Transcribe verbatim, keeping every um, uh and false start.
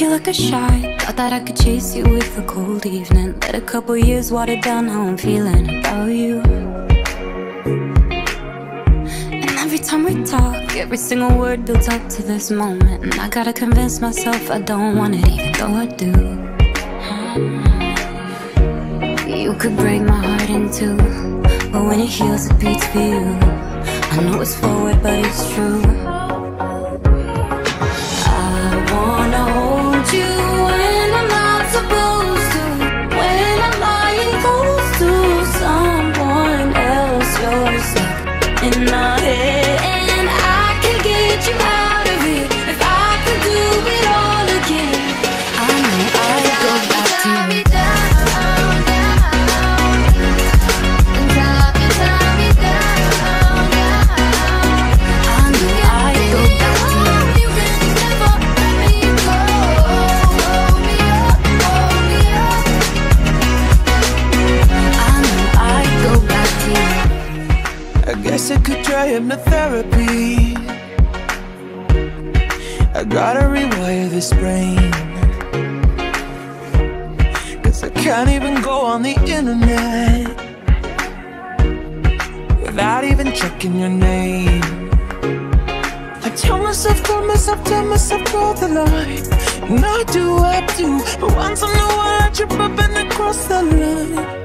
you like a shot. Thought that I could chase you with a cold evening. Let a couple years water down how I'm feeling about you. And every time we talk, every single word builds up to this moment. And I gotta convince myself I don't want it, even though I do. You could break my heart in two, but when it heals it beats for you. I know it's forward but it's true. In my head, and I could get you out of here if I could do it all again. I know I'd go back to you. I know I'd go back to you. I know I'd go back to you. I guess I could try hypnotherapy. I gotta rewire this brain, cause I can't even go on the internet without even checking your name. I tell myself, tell myself, tell myself, draw the line. And I do, I do, but once I know I trip up and I cross the line.